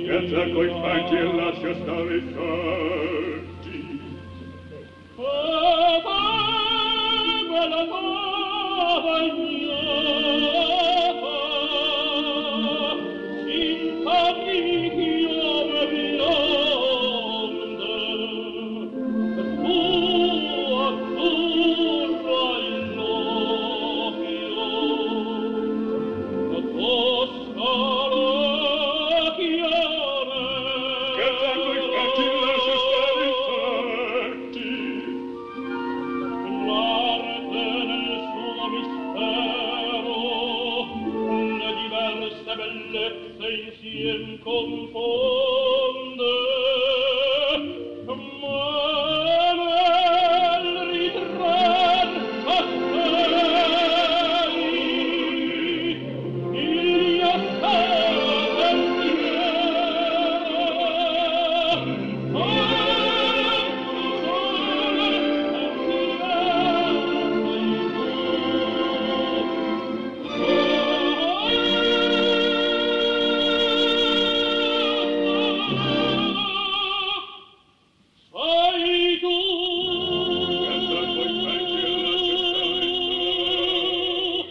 Scherza coi fanti e lascia stare i fatti. Bella bagnata, cinta piove bionde, tu azzurra il l'occhio, la tosca l'occhiare. Scherza coi fanti e lascia stare i fatti. L'arte nel suo mistero, le diverse bellezze insiem confonde, ma nel ritrar assai il assai sei tu. Scherza coi fanti e lascia stare i fatti.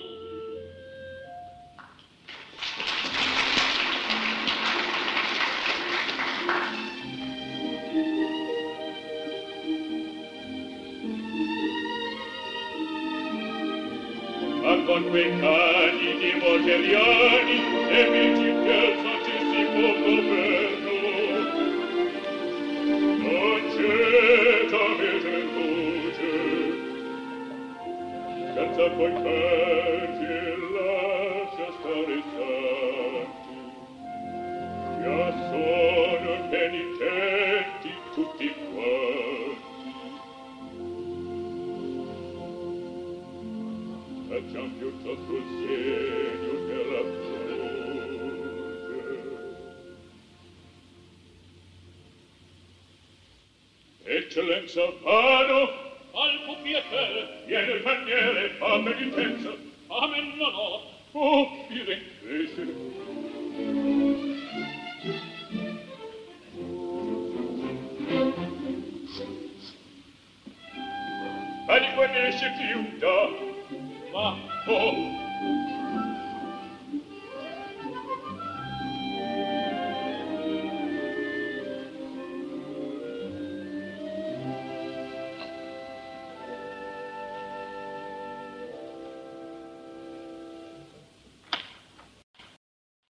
Ma con quei cani di morieriani e vinci piazza ci si può governo. Non c'è t'avete voce. Scherza coi fanti e lascia stare i santi. Già sono penitenti tutti quanti. Facciam piuttosto il segno della croce. Eccellenza, vado! Al tuo piacere, Viene il paniere, fa penitenza. a me non ho. Oh, viene invece. Ma di qua ne esce chiuda. Va, Oh,